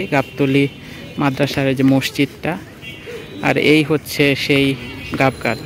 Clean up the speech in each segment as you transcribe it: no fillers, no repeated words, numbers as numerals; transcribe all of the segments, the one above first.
গাবতলী মাদ্রাসার যে মসজিদটা, আর এই হচ্ছে সেই গাবগাছ।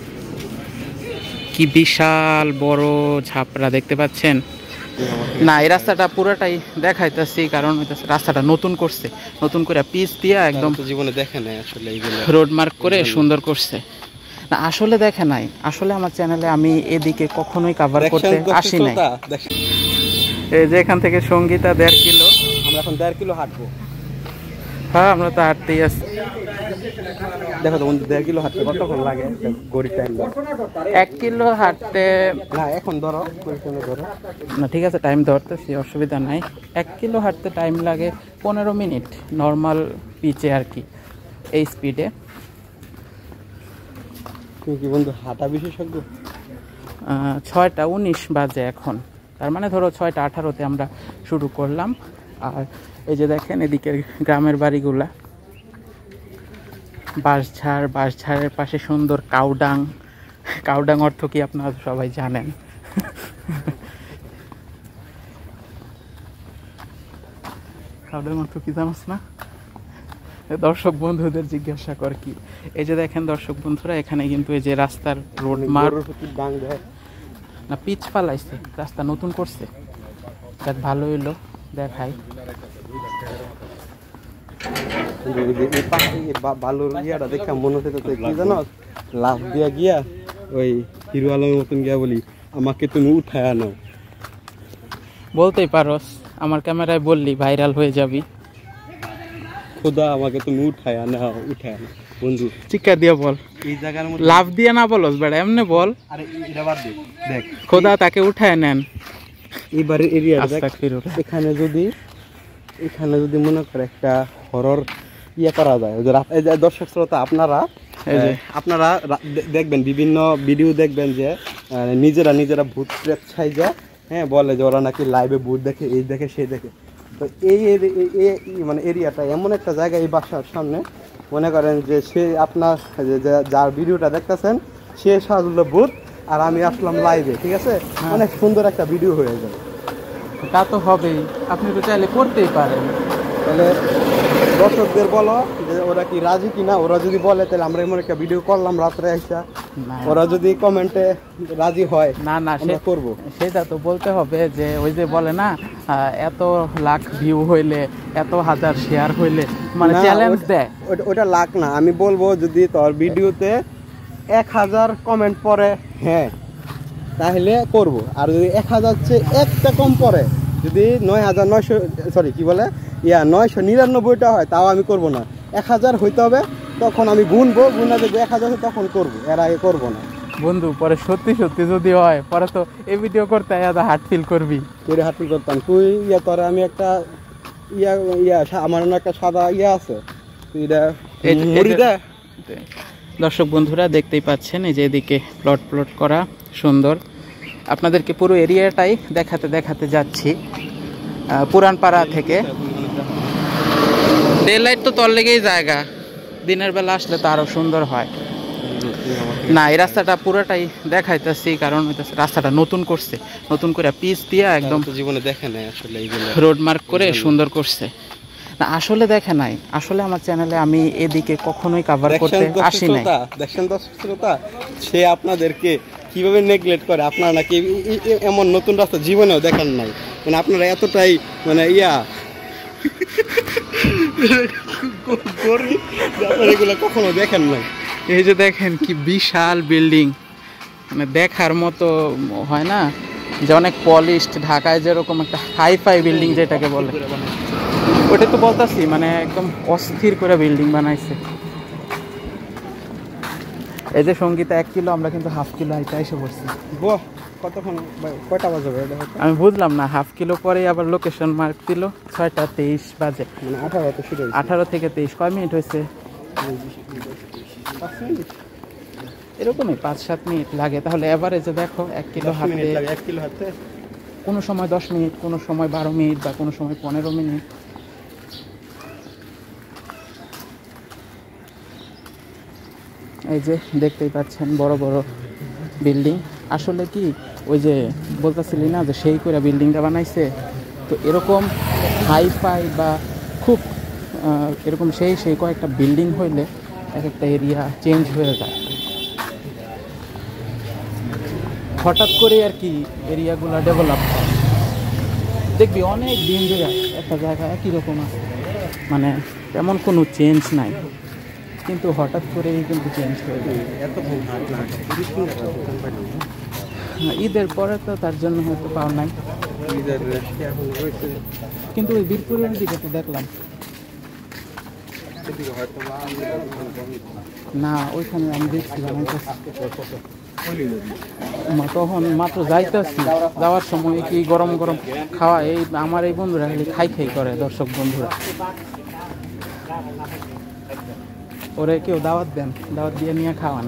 কি বিশাল বড় ঝাপড়া দেখতে পাচ্ছেন না? এই রাস্তাটা পুরোটাই দেখাইতেছি, কারণ রাস্তাটা নতুন করছে, নতুন করে পিচ দিয়ে একদম জীবনে দেখে নাই আসলে এইগুলো রোড মার্ক করে সুন্দর করছে। না আসলে দেখে নাই, আসলে আমার চ্যানেলে আমি এদিকে কখনোই কভার করতে আসি নাই। এই যে এখান থেকে সঙ্গীতা 1.5 কিলো, আমরা এখন 1.5 কিলো হাঁটবো। হ্যাঁ আমরা তো হাঁটতেই আছি। দেখো তো 1.5 কিলো হাঁটতে কতক্ষণ লাগে? গড়ির টাইম 1 কিলো হাঁটতে না, এখন ধরো ধরো না, ঠিক আছে টাইম ধরতেছি, অসুবিধা নাই। 1 কিলো হাঁটতে টাইম লাগে 15 মিনিট নর্মাল পিচে আর কি, এই স্পিডে। তুমি কি বন্ধু হাঁটা বিশেষজ্ঞ? 6টা 19 বাজে এখন, তার মানে ধরো 6টা 18-তে আমরা শুরু করলাম। আর এই যে দেখেন এদিকের গ্রামের বাড়িগুলা, বাঁশঝাড়, বাঁশঝাড়ের পাশে সুন্দর কাউডাং। কাউডাং অর্থ কি আপনারা সবাই জানেন। কাউডাং অর্থ কি জানোস না? দর্শক বন্ধুদের জিজ্ঞাসা কর কি। এই যে দেখেন দর্শক বন্ধুরা, এখানে কিন্তু এই যে রাস্তার রোড মার্ক না, পিচ পালাইছে, রাস্তা নতুন করছে, দেখ ভালো হইলো দেখাই। বালুর ইয়াটা দেখা মনে হচ্ছে কি জানো, লাভ দিয়া গিয়া ওই হিরো আলমের মতন গিয়া বলি, আমাকে তুমি উঠায় আনো। বলতেই পারোস, আমার ক্যামেরায় বললি ভাইরাল হয়ে যাবি। খোদা আমাকে তুমি উঠায় আনো, উঠায় আনো বন্ধু। চিৎকার দিয়ে বল, এই জায়গার মধ্যে লাভ দিয়ে না বলস বেড়া, এমনি বল। আরে এটা বাদ দে, দেখ খোদা তাকে উঠায় নেন। এইবারে এরিয়া এখানে যদি মনে করে একটা হরর ইয়ে করা যায়, দর্শক শ্রোতা আপনারা দেখবেন, বিভিন্ন ভিডিও দেখবেন যে নিজেরা ভূত প্রেত ছাইজা, হ্যাঁ বলে যে ওরা নাকি লাইভে ভূত দেখে, এই দেখে সেই দেখে। তো এই মানে এরিয়াটা এমন একটা জায়গা, এই বাসার সামনে মনে করেন যে সে আপনার যার ভিডিওটা দেখতেছেন সে সাজলো ভূত, আর আমি আসলাম লাইভে, ঠিক আছে? অনেক সুন্দর একটা ভিডিও হয়ে যায়। তা তো হবেই, আপনি তো চাইলে করতেই পারেন। তাহলে দর্শকদের বলো যে ওরা কি রাজি কিনা, ওরা যদি বলে তাহলে আমরা এমন একটা ভিডিও করলাম রাত্রে আইসা, ওরা যদি কমেন্টে রাজি হয় না আমরা করব। সেটা তো বলতে হবে যে ওই যে বলে না, এত লাখ ভিউ হইলে, এত হাজার শেয়ার হইলে, মানে চ্যালেঞ্জ দেয়। ওটা লাখ না, আমি বলবো যদি তোর ভিডিওতে 1000 কমেন্ট পরে হ্যাঁ তাহলে করব, আর যদি 1000 চেয়ে একটা কম পরে, যদি 9,999টা হয় তাও আমি করব না। 1000 হইতে হবে, তখন আমি গুনবো, গুনা দেখবো 1000 তখন করবো, এর আগে করবো না। বন্ধু পরে সত্যি যদি হয়, পরে তো এই ভিডিও করতে হার্ট ফিল করবি। তুই হার্ট ফিল করতাম, তুই তোরে আমি একটা আমার একটা সাদা আছে, তুই এটা দর্শক বন্ধুরা দেখতেই পাচ্ছেন, এই যে এদিকে প্লট করা সুন্দর। আপনাদেরকে পুরো এরিয়াটাই দেখাতে যাচ্ছি পুরানপাড়া থেকে। ডে লাইট তো তোর লেগেই জায়গা, দিনের বেলা আসলে তো আরো সুন্দর হয়। না এই রাস্তাটা পুরোটাই দেখাইতেছি, কারণ রাস্তাটা নতুন করছে, নতুন করে পিচ দিয়ে একদম জীবনে দেখে নাই আসলে এইগুলো রোড মার্ক করে সুন্দর করছে। না আসলে দেখে নাই, আসলে আমার চ্যানেলে আমি এদিকে কখনোই কভার করতে আসি নাই। দেখেন দর্শক শ্রোতা, সে আপনাদেরকে কিভাবে নেগলেক্ট করে। আপনারা নাকি এমন নতুন রাস্তা জীবনেও দেখেন নাই, মানে আপনারা এতটাই মানে এগুলো কখনো দেখেন নাই। এই যে দেখেন কি বিশাল বিল্ডিং, মানে দেখার মতো হয় না যে অনেক পলিশড, ঢাকায় যেরকম একটা হাইফাই বিল্ডিং যেটাকে বলে, ওটা তো বলতাছি, মানে একদম অস্থির করে বিল্ডিং বানাইছে। এই যে সঙ্গীতা 1 কিলো, আমরা কিন্তু হাফ কিলো হাইতে এসে পড়ছি। কতক্ষণ কয়টা বাজে? আমি বুঝলাম না, হাফ কিলো পরে আবার লোকেশন মার্ক দিল 6টা 23 বাজে, মানে 18 থেকে 23। কয় মিনিট হয়েছে? এরকমই 5-7 মিনিট লাগে। তাহলে এভারেজে দেখো 1 কিলো হাঁটতে কোনো সময় 10 মিনিট, কোনো সময় 12 মিনিট, বা কোনো সময় 15 মিনিট। এই যে দেখতেই পাচ্ছেন বড় বড় বিল্ডিং। আসলে কি ওই যে বলতেছিলি না যে সেই করে বিল্ডিংটা বানাইছে, তো এরকম হাইফাই বা খুব এরকম সেই কয়েকটা বিল্ডিং হইলে এক একটা এরিয়া চেঞ্জ হয়ে যায়। হঠাৎ করে আর কি এরিয়াগুলো ডেভেলপ হয়। দেখবি অনেক দিন ধরে একটা জায়গা একই রকম আছে, মানে তেমন কোনো চেঞ্জ নাই, কিন্তু হঠাৎ করেই কিন্তু চেঞ্জ হয়ে যায়। ঈদের পরে তো তার জন্য হয়তো পাওয়া নাই, কিন্তু ওই বীরপুরের দিকে তো দেখলাম না, ওইখানে আমি দেখছিলাম তখন মাত্র যাইতেছি, যাওয়ার সময় কি গরম গরম খাওয়া, এই আমার এই বন্ধুরা খালি খাই করে, দর্শক বন্ধুরা ওরে কেউ দাওয়াত দেন, দাওয়াত দিয়ে নিয়ে খাওয়ান।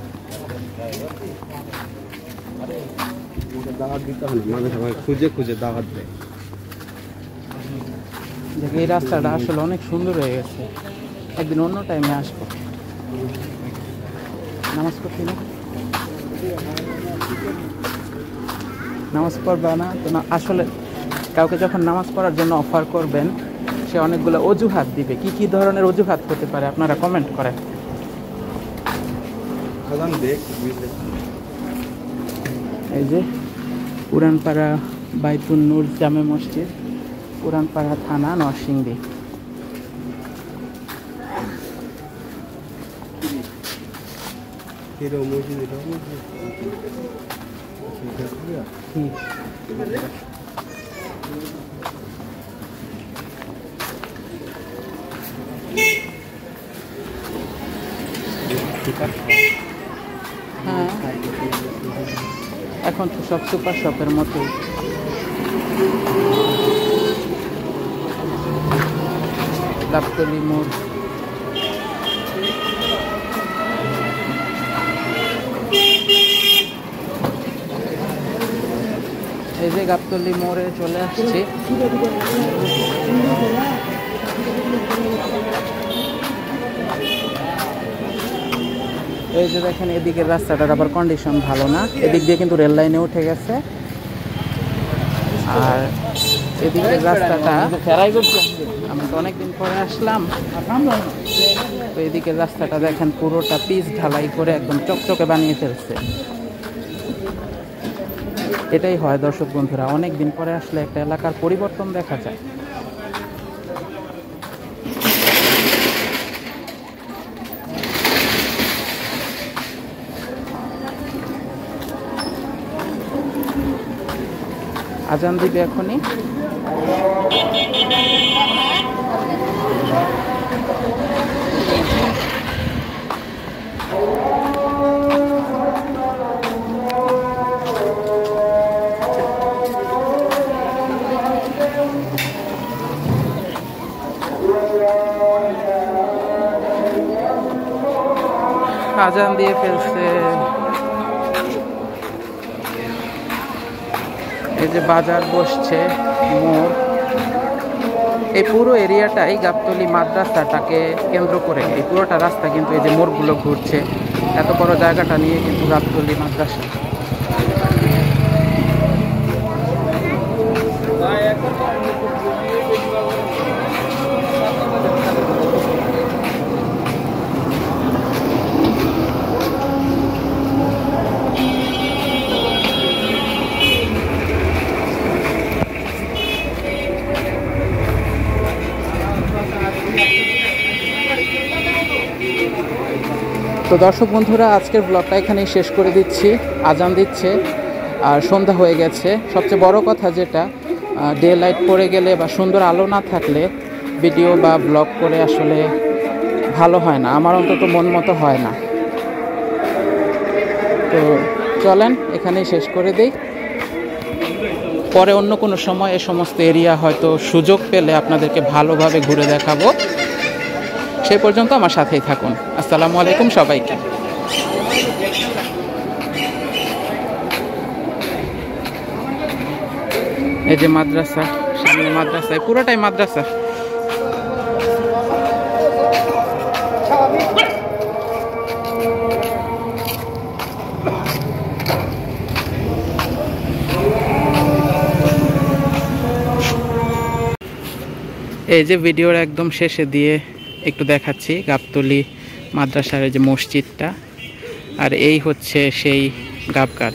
দাওয়াত দিতে হবে না, মানে সবাই খুঁজে খুঁজে দাওয়াত দেয়। দেখি এই রাস্তাটা আসলে অনেক সুন্দর হয়ে গেছে, একদিন অন্য টাইমে আসবো। নামাজ পড়ছি না, নামাজ পড়বা না তো না, আসলে কাউকে যখন নামাজ পড়ার জন্য অফার করবেন সে অনেকগুলো অজুহাত দিবে। কি কি ধরনের অজুহাত হতে পারে আপনারা কমেন্ট করেন। এই যে পুরানপাড়া বাইতুন নূর জামে মসজিদ, পুরানপাড়া থানা, নরসিংদী। হ্যাঁ, এখন তো সব সুপার শপের মতোই। গাবতলী মোড়, এই যে গাবতলী মোড়ে চলে আসছি। এই যে দেখেন এদিকের রাস্তাটার আবার কন্ডিশন ভালো না, এদিক দিয়ে কিন্তু রেল লাইনে উঠে গেছে, আর এদিকের রাস্তাটা আমি তো অনেকদিন পরে আসলাম, তো এদিকের রাস্তাটা দেখেন পুরোটা পিচ ঢালাই করে একদম চকচকে বানিয়ে ফেলছে। এটাই হয় দর্শক বন্ধুরা, অনেকদিন পরে আসলে একটা এলাকার পরিবর্তন দেখা যায়। আজান দিবে এখনই। আজান দিয়ে ফেলছে। এই যে বাজার বসছে, মোড়, এই পুরো এরিয়াটাই গাবতলী মাদ্রাসাটাকে কেন্দ্র করে এই পুরোটা রাস্তা কিন্তু এই যে মোড়গুলো ঘুরছে, এত বড় জায়গাটা নিয়ে কিন্তু গাবতলী মাদ্রাসা। তো দর্শক বন্ধুরা, আজকের ব্লগটা এখানেই শেষ করে দিচ্ছি। আজান দিচ্ছে আর সন্ধ্যা হয়ে গেছে। সবচেয়ে বড় কথা যেটা, ডে লাইট পড়ে গেলে বা সুন্দর আলো না থাকলে ভিডিও বা ব্লগ করে আসলে ভালো হয় না, আমার অন্তত মন মতো হয় না। তো চলেন এখানেই শেষ করে দিই, পরে অন্য কোনো সময় এ সমস্ত এরিয়া হয়তো সুযোগ পেলে আপনাদেরকে ভালোভাবে ঘুরে দেখাবো। সেই পর্যন্ত আমার সাথেই থাকুন। আসসালামু আলাইকুম সবাইকে। এই যে মাদ্রাসা, সামনে মাদ্রাসায়, পুরোটাই মাদ্রাসা। এই যে ভিডিওর একদম শেষে দিয়ে একটু দেখাচ্ছি গাবতলী মাদ্রাসার যে মসজিদটা, আর এই হচ্ছে সেই গাবগাল।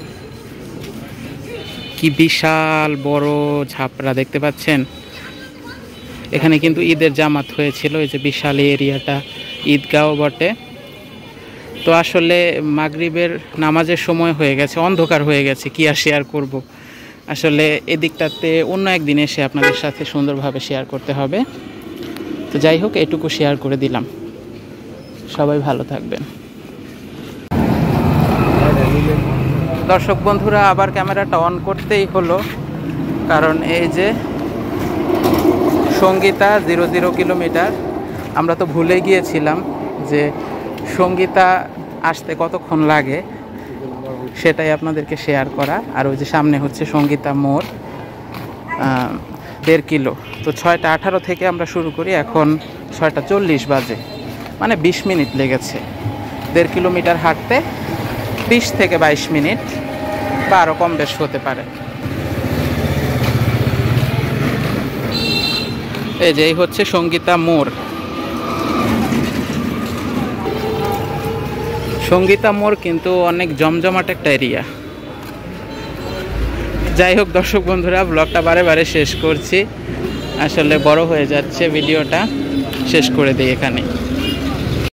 কি বিশাল বড় ঝাপড়া দেখতে পাচ্ছেন। এখানে কিন্তু ঈদের জামাত হয়েছিল, এই যে বিশাল এরিয়াটা ঈদগাঁও বটে। তো আসলে মাগরিবের নামাজের সময় হয়ে গেছে, অন্ধকার হয়ে গেছে, কি আর শেয়ার করব। আসলে এদিকটাতে অন্য একদিন এসে আপনাদের সাথে সুন্দরভাবে শেয়ার করতে হবে। তো যাই হোক, এটুকু শেয়ার করে দিলাম। সবাই ভালো থাকবেন। দর্শক বন্ধুরা, আবার ক্যামেরাটা অন করতেই হলো, কারণ এই যে সঙ্গীতা 00 কিলোমিটার, আমরা তো ভুলে গিয়েছিলাম যে সঙ্গীতা আসতে কতক্ষণ লাগে, সেটাই আপনাদেরকে শেয়ার করা। আর ওই যে সামনে হচ্ছে সঙ্গীতা মোড়, 1.5 কিলো। তো 6টা 18 থেকে আমরা শুরু করি, এখন 6টা 40 বাজে, মানে 20 মিনিট লেগেছে 1.5 কিলোমিটার হাঁটতে। 20 থেকে 22 মিনিট বা আরও কম বেশ হতে পারে। এই যে এই হচ্ছে সঙ্গীতা মোড়। সঙ্গীতা মোড় কিন্তু অনেক জমজমাট একটা এরিয়া। যাই হোক দর্শক বন্ধুরা, ব্লগটা বারে বারে শেষ করছি, আসলে বড় হয়ে যাচ্ছে ভিডিওটা, শেষ করে দিই এখানে।